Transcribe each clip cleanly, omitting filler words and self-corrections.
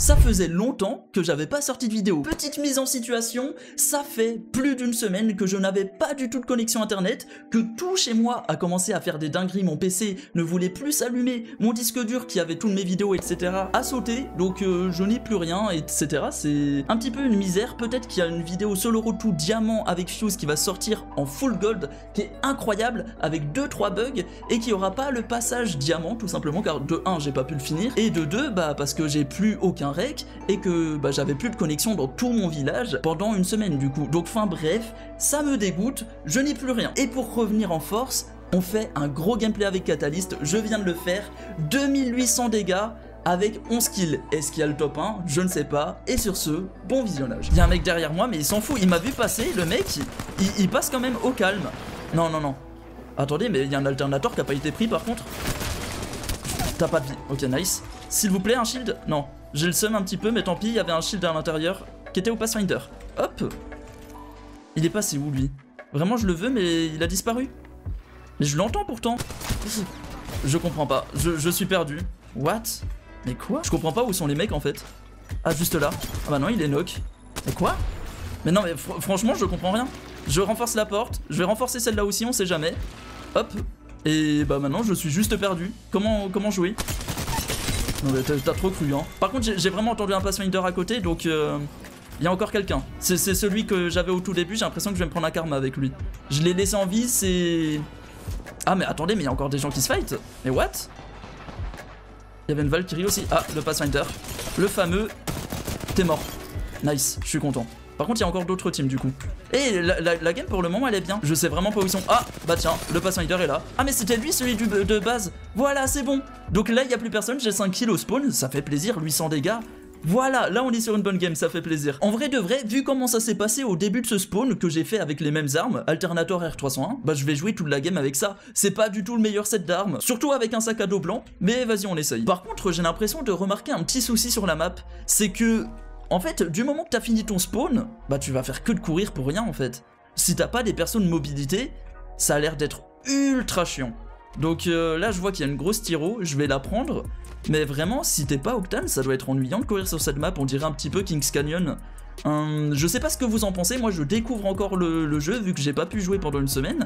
Ça faisait longtemps que j'avais pas sorti de vidéo. Petite mise en situation, ça fait plus d'une semaine que je n'avais pas du tout de connexion internet, que tout chez moi a commencé à faire des dingueries, mon PC ne voulait plus s'allumer, mon disque dur qui avait toutes mes vidéos etc. a sauté, donc je n'ai plus rien etc. C'est un petit peu une misère, peut-être qu'il y a une vidéo solo road to diamant avec Fuse qui va sortir en full gold, qui est incroyable, avec 2-3 bugs, et qui aura pas le passage diamant tout simplement, car de 1 j'ai pas pu le finir, et de 2 bah parce que j'ai plus aucun rec et que bah, j'avais plus de connexion dans tout mon village pendant une semaine du coup. Donc enfin bref, ça me dégoûte, je n'ai plus rien. Et pour revenir en force, on fait un gros gameplay avec Catalyst, je viens de le faire, 2800 dégâts avec 11 kills. Est-ce qu'il y a le top 1? Je ne sais pas. Et sur ce, bon visionnage. Il y a un mec derrière moi mais il s'en fout, il m'a vu passer, le mec il passe quand même au calme. Non non non. Attendez, mais il y a un alternator qui a pas été pris par contre. T'as pas de vie, ok nice. S'il vous plaît un shield? Non. J'ai le seum un petit peu mais tant pis, il y avait un shield à l'intérieur qui était au Pathfinder. Hop. Il est passé où lui? Vraiment je le veux mais il a disparu. Mais je l'entends pourtant. Je comprends pas, je suis perdu. What? Mais quoi? Je comprends pas où sont les mecs en fait. Ah juste là. Ah bah non il est knock. Mais quoi? Mais non mais franchement je comprends rien. Je renforce la porte, je vais renforcer celle-là aussi, on sait jamais. Hop. Et bah maintenant je suis juste perdu. Comment jouer? Non mais t'as trop cru hein. Par contre j'ai vraiment entendu un Pathfinder à côté donc il y a encore quelqu'un. C'est celui que j'avais au tout début, j'ai l'impression que je vais me prendre un karma avec lui. Je l'ai laissé en vie, c'est... Ah mais attendez, mais il y a encore des gens qui se fight. Mais what? Il y avait une Valkyrie aussi. Ah, le Pathfinder. Le fameux... T'es mort. Nice, je suis content. Par contre il y a encore d'autres teams du coup. Et la game pour le moment elle est bien. Je sais vraiment pas où ils sont. Ah bah tiens, le Pathfinder est là. Ah mais c'était lui celui de base. Voilà c'est bon. Donc là il n'y a plus personne, j'ai 5 kills au spawn. Ça fait plaisir, 800 dégâts. Voilà, là on est sur une bonne game, ça fait plaisir. En vrai de vrai, vu comment ça s'est passé au début de ce spawn que j'ai fait avec les mêmes armes, Alternator R301, bah je vais jouer toute la game avec ça. C'est pas du tout le meilleur set d'armes, surtout avec un sac à dos blanc, mais vas-y on essaye. Par contre j'ai l'impression de remarquer un petit souci sur la map, c'est que... En fait, du moment que t'as fini ton spawn, bah tu vas faire que de courir pour rien en fait. Si t'as pas des persos de mobilité, ça a l'air d'être ultra chiant. Donc là je vois qu'il y a une grosse tyro, je vais la prendre. Mais vraiment, si t'es pas Octane, ça doit être ennuyant de courir sur cette map, on dirait un petit peu Kings Canyon. Je sais pas ce que vous en pensez, moi je découvre encore le jeu vu que j'ai pas pu jouer pendant une semaine.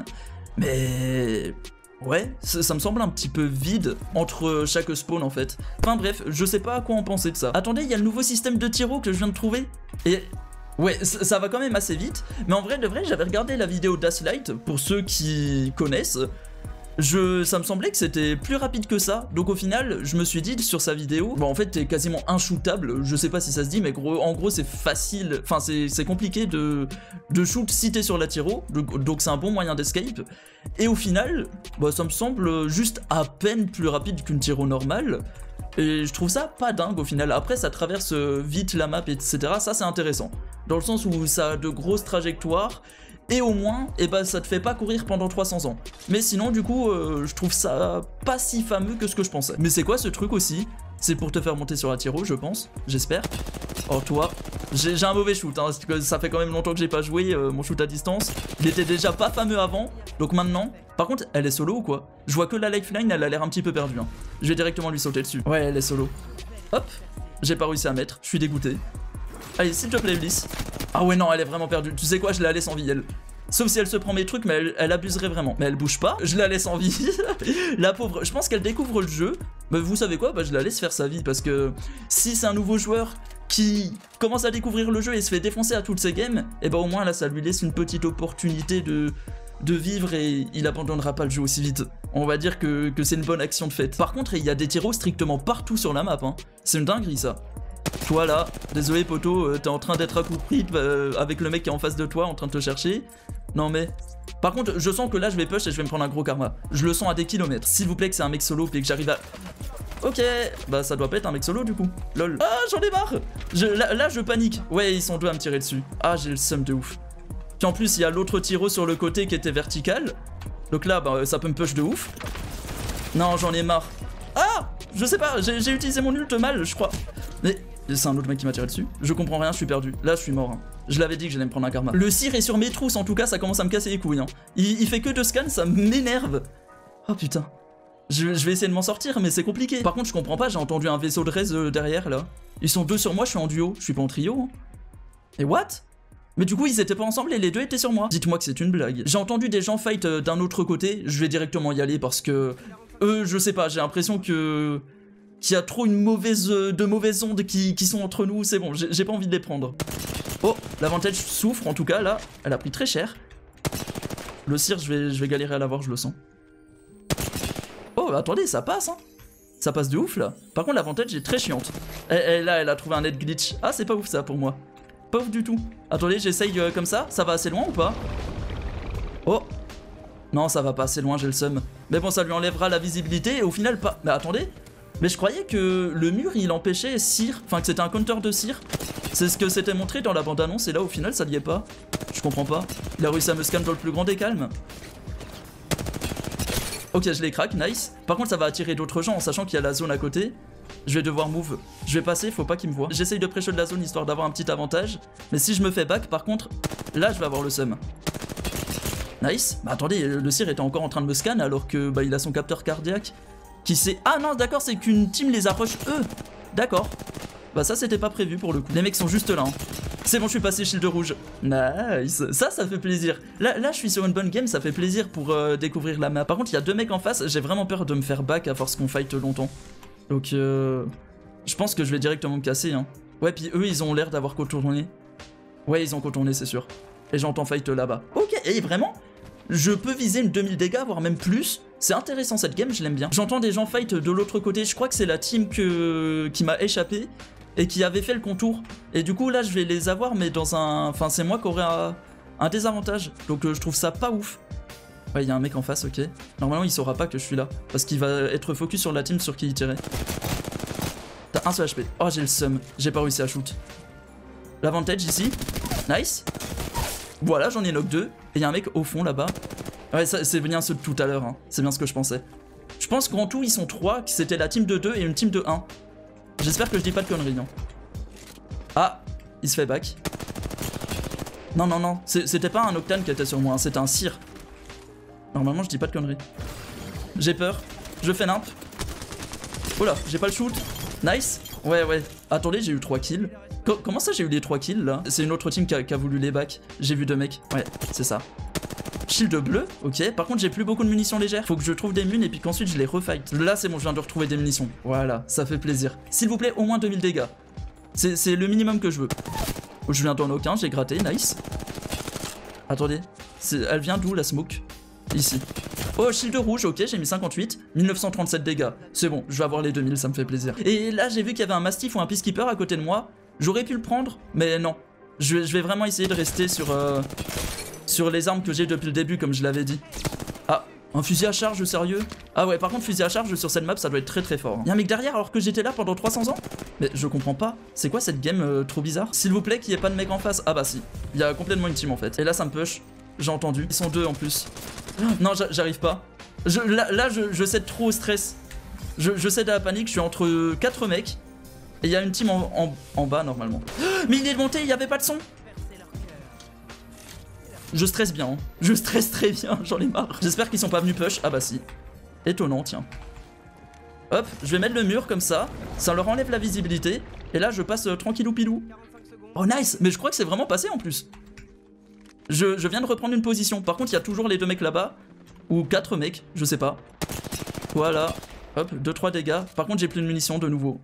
Mais... ouais, ça me semble un petit peu vide entre chaque spawn en fait. Enfin bref, je sais pas à quoi en penser de ça. Attendez, il y a le nouveau système de tyro que je viens de trouver. Et... ouais, ça va quand même assez vite. Mais en vrai de vrai, j'avais regardé la vidéo d'Aslight, pour ceux qui connaissent. Ça me semblait que c'était plus rapide que ça, donc au final je me suis dit sur sa vidéo, bon en fait t'es quasiment inshootable, je sais pas si ça se dit mais en gros c'est facile, enfin c'est compliqué de shoot si t'es sur la tyro, donc c'est un bon moyen d'escape, et au final bah, ça me semble juste à peine plus rapide qu'une tyro normale, et je trouve ça pas dingue au final. Après ça traverse vite la map etc, ça c'est intéressant, dans le sens où ça a de grosses trajectoires, et au moins, eh ben, ça te fait pas courir pendant 300 ans. Mais sinon, du coup, je trouve ça pas si fameux que ce que je pensais. Mais c'est quoi ce truc aussi? C'est pour te faire monter sur la tyro, je pense. J'espère. Oh, toi. J'ai un mauvais shoot, hein, parce que ça fait quand même longtemps que j'ai pas joué, mon shoot à distance. Il était déjà pas fameux avant, donc maintenant... Par contre, elle est solo ou quoi? Je vois que la lifeline, elle a l'air un petit peu perdue. Hein. Je vais directement lui sauter dessus. Ouais, elle est solo. Hop. J'ai pas réussi à mettre, je suis dégoûté. Allez, s'il te plaît, Bliss. Ah ouais, non, elle est vraiment perdue. Tu sais quoi, je la laisse en vie, elle. Sauf si elle se prend mes trucs, mais elle abuserait vraiment. Mais elle bouge pas, je la laisse en vie. La pauvre, je pense qu'elle découvre le jeu. Mais vous savez quoi, bah je la laisse faire sa vie. Parce que si c'est un nouveau joueur qui commence à découvrir le jeu et se fait défoncer à toutes ses games, et bah au moins là, ça lui laisse une petite opportunité de vivre et il abandonnera pas le jeu aussi vite. On va dire que c'est une bonne action de fait. Par contre, il y a des tyros strictement partout sur la map. Hein. C'est une dinguerie, ça. Toi là, désolé poto, t'es en train d'être accoupli avec le mec qui est en face de toi en train de te chercher. Non mais... Par contre, je sens que là je vais push et je vais me prendre un gros karma. Je le sens à des kilomètres. S'il vous plaît que c'est un mec solo et que j'arrive à... Ok, bah ça doit pas être un mec solo du coup. Lol. Ah, j'en ai marre. Là je panique. Ouais, ils sont deux à me tirer dessus. Ah, j'ai le seum de ouf. Puis en plus, il y a l'autre tyro sur le côté qui était vertical. Donc là, bah, ça peut me push de ouf. Non, j'en ai marre. Ah, je sais pas, j'ai utilisé mon ult mal, je crois. Mais... c'est un autre mec qui m'a tiré dessus. Je comprends rien, je suis perdu. Là, je suis mort. Hein. Je l'avais dit que j'allais me prendre un karma. Le cire est sur mes trousses, en tout cas, ça commence à me casser les couilles. Hein. Il fait que de scan, ça m'énerve. Oh putain. Je vais essayer de m'en sortir, mais c'est compliqué. Par contre, je comprends pas, j'ai entendu un vaisseau de raise derrière, là. Ils sont 2 sur moi, je suis en duo. Je suis pas en trio. Hein. Et what? Mais du coup, ils étaient pas ensemble et les 2 étaient sur moi. Dites-moi que c'est une blague. J'ai entendu des gens fight d'un autre côté. Je vais directement y aller parce que... eux, je sais pas, j'ai l'impression que... qu'il y a trop de mauvaises ondes qui sont entre nous. C'est bon, j'ai pas envie de les prendre. Oh, l'avantage souffre en tout cas, là. Elle a pris très cher. Le cire, je vais galérer à l'avoir, je le sens. Oh, attendez, ça passe, hein. Ça passe de ouf, là. Par contre, l'avantage est très chiante. Là, elle a trouvé un net glitch. Ah, c'est pas ouf, ça, pour moi. Pas ouf du tout. Attendez, j'essaye comme ça. Ça va assez loin ou pas? Oh. Non, ça va pas assez loin, j'ai le seum. Mais bon, ça lui enlèvera la visibilité et au final, pas... Mais attendez. Mais je croyais que le mur, il empêchait Cire. Enfin, que c'était un counter de Cire. C'est ce que c'était montré dans la bande-annonce et là, au final, ça n'y est pas. Je comprends pas. Il a réussi à me scan dans le plus grand des calmes. Ok, je les craque, nice. Par contre, ça va attirer d'autres gens en sachant qu'il y a la zone à côté. Je vais devoir move. Je vais passer, faut pas qu'il me voie. J'essaye de pré-shot de la zone histoire d'avoir un petit avantage. Mais si je me fais back, par contre, là, je vais avoir le seum. Nice. Bah attendez, le Cire était encore en train de me scan alors que bah, il a son capteur cardiaque. Qui sait... Ah non, d'accord, c'est qu'une team les approche eux. D'accord. Bah ça, c'était pas prévu pour le coup. Les mecs sont juste là. Hein. C'est bon, je suis passé shield rouge. Nice. Ça fait plaisir. Là, je suis sur une bonne game, ça fait plaisir pour découvrir la map. Par contre, il y a 2 mecs en face. J'ai vraiment peur de me faire back à force qu'on fight longtemps. Donc, je pense que je vais directement me casser. Hein. Ouais, puis eux, ils ont l'air d'avoir contourné. Ouais, ils ont contourné, c'est sûr. Et j'entends fight là-bas. Ok, et vraiment, je peux viser une 2000 dégâts, voire même plus. C'est intéressant cette game, je l'aime bien. J'entends des gens fight de l'autre côté. Je crois que c'est la team qui m'a échappé et qui avait fait le contour. Et du coup, là, je vais les avoir, mais dans un... Enfin, c'est moi qui aurai un désavantage. Donc, je trouve ça pas ouf. Ouais, il y a un mec en face, ok. Normalement, il saura pas que je suis là. Parce qu'il va être focus sur la team sur qui il tirait. T'as un seul HP. Oh, j'ai le seum. J'ai pas réussi à shoot. L'avantage ici. Nice. Voilà, j'en ai knock 2. Et il y a un mec au fond là-bas. Ouais, c'est bien ceux de tout à l'heure. Hein. C'est bien ce que je pensais. Je pense qu'en tout, ils sont 3. Que c'était la team de 2 et une team de 1. J'espère que je dis pas de conneries. Hein. Ah, il se fait back. Non, non, non. C'était pas un Octane qui était sur moi. Hein. C'était un Cire. Normalement, je dis pas de conneries. J'ai peur. Je fais nimp. Oula, j'ai pas le shoot. Nice. Ouais, ouais. Attendez, j'ai eu 3 kills. Comment ça, j'ai eu les 3 kills là? C'est une autre team qui a voulu les back. J'ai vu 2 mecs. Ouais, c'est ça. Shield bleu, ok. Par contre, j'ai plus beaucoup de munitions légères. Faut que je trouve des munes et puis qu'ensuite je les refight. Là, c'est bon, je viens de retrouver des munitions. Voilà, ça fait plaisir. S'il vous plaît, au moins 2000 dégâts. C'est le minimum que je veux. Je viens d'en aucun, j'ai gratté, nice. Attendez, elle vient d'où la smoke? Ici. Oh, shield rouge, ok, j'ai mis 58. 1937 dégâts. C'est bon, je vais avoir les 2000, ça me fait plaisir. Et là, j'ai vu qu'il y avait un Mastiff ou un Peacekeeper à côté de moi. J'aurais pu le prendre, mais non. Je vais vraiment essayer de rester sur les armes que j'ai depuis le début, comme je l'avais dit. Ah, un fusil à charge, sérieux? Ah ouais, par contre, fusil à charge sur cette map, ça doit être très très fort. Hein. Y'a un mec derrière alors que j'étais là pendant 300 ans? Mais je comprends pas. C'est quoi cette game trop bizarre? S'il vous plaît, qu'il n'y ait pas de mec en face. Ah bah si. Il y a complètement une team en fait. Et là, ça me push. J'ai entendu. Ils sont 2 en plus. Non, j'arrive pas. Là, je cède trop au stress. Je cède à la panique. Je suis entre 4 mecs. Et il y a une team en bas normalement. Mais il est monté, il n'y avait pas de son. Je stresse bien. Hein. Je stresse très bien, j'en ai marre. J'espère qu'ils sont pas venus push. Ah bah si. Étonnant, tiens. Hop, je vais mettre le mur comme ça. Ça leur enlève la visibilité. Et là, je passe tranquillou pilou. Oh nice. Mais je crois que c'est vraiment passé en plus. Je viens de reprendre une position. Par contre, il y a toujours les 2 mecs là-bas. Ou 4 mecs, je sais pas. Voilà. Hop, 2-3 dégâts. Par contre, j'ai plus de munitions de nouveau.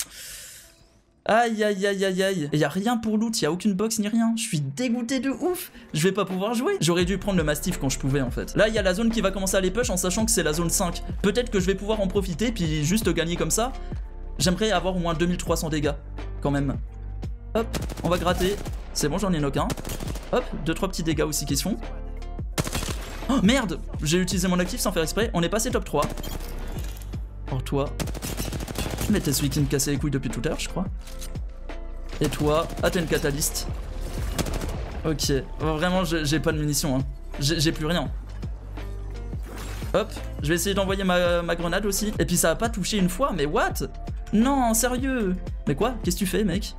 Aïe aïe aïe aïe aïe. Et y a rien pour loot, y a aucune box ni rien. Je suis dégoûté de ouf. Je vais pas pouvoir jouer. J'aurais dû prendre le Mastiff quand je pouvais en fait. Là il y a la zone qui va commencer à les push en sachant que c'est la zone 5. Peut-être que je vais pouvoir en profiter puis juste gagner comme ça. J'aimerais avoir au moins 2300 dégâts. Quand même. Hop, on va gratter. C'est bon, j'en ai knock un. Hop, 2-3 petits dégâts aussi qui se font. Oh merde. J'ai utilisé mon actif sans faire exprès. On est passé top 3. Or toi. Mais t'es celui qui me cassait les couilles depuis tout à l'heure, je crois. Et toi, ah t'es une catalyste. Ok, vraiment j'ai pas de munitions, hein. J'ai plus rien. Hop, je vais essayer d'envoyer ma grenade aussi. Et puis ça a pas touché une fois, mais what? Non, sérieux. Mais quoi? Qu'est-ce que tu fais, mec?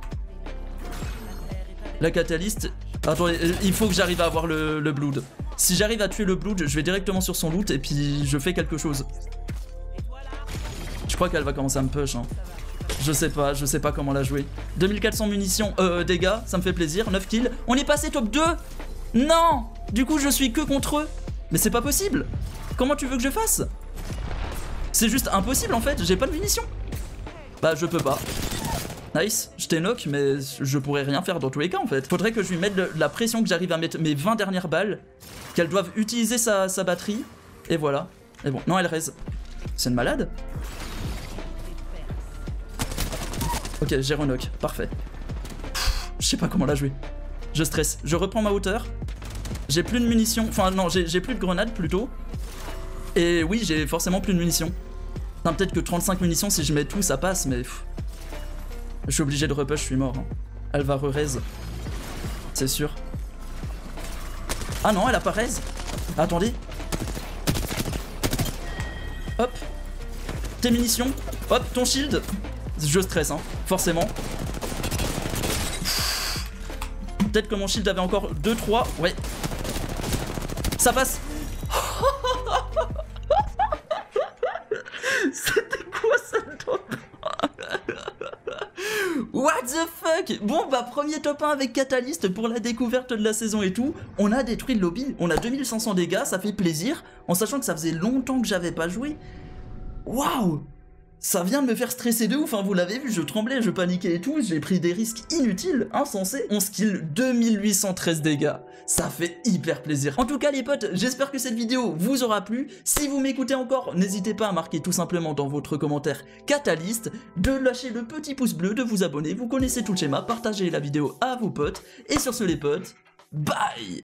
La catalyste... Attendez, il faut que j'arrive à avoir le blood. Si j'arrive à tuer le blood, je vais directement sur son loot et puis je fais quelque chose. Je crois qu'elle va commencer à me push, hein. Je sais pas comment la jouer. 2400 munitions, dégâts, ça me fait plaisir, 9 kills. On est passé top 2. Non. Du coup, je suis que contre eux. Mais c'est pas possible. Comment tu veux que je fasse? C'est juste impossible en fait, j'ai pas de munitions. Bah je peux pas. Nice, je t'ai knock mais je pourrais rien faire dans tous les cas en fait. Faudrait que je lui mette la pression que j'arrive à mettre mes 20 dernières balles, qu'elles doivent utiliser sa batterie. Et voilà. Et bon, non elle raise. C'est une malade. Ok, j'ai renock, parfait. Je sais pas comment la jouer. Je stresse, je reprends ma hauteur. J'ai plus de munitions, enfin non, j'ai plus de grenades plutôt. Et oui, j'ai forcément plus de munitions. Enfin, peut-être que 35 munitions, si je mets tout, ça passe, mais... Je suis obligé de repush, je suis mort. Hein. Elle va re-raise. C'est sûr. Ah non, elle a pas raise. Attendez. Hop. Tes munitions. Hop, ton shield. Je stresse, hein, forcément. Peut-être que mon shield avait encore 2-3. Ouais. Ça passe. C'était quoi cette top 1? What the fuck? Bon bah premier top 1 avec Catalyst pour la découverte de la saison et tout. On a détruit le lobby, on a 2500 dégâts, ça fait plaisir. En sachant que ça faisait longtemps que j'avais pas joué. Waouh! Ça vient de me faire stresser de ouf, hein, vous l'avez vu, je tremblais, je paniquais et tout, j'ai pris des risques inutiles, insensés. 11 kills, 2813 dégâts. Ça fait hyper plaisir. En tout cas les potes, j'espère que cette vidéo vous aura plu. Si vous m'écoutez encore, n'hésitez pas à marquer tout simplement dans votre commentaire Catalyst, de lâcher le petit pouce bleu, de vous abonner, vous connaissez tout le schéma, partagez la vidéo à vos potes. Et sur ce les potes, bye!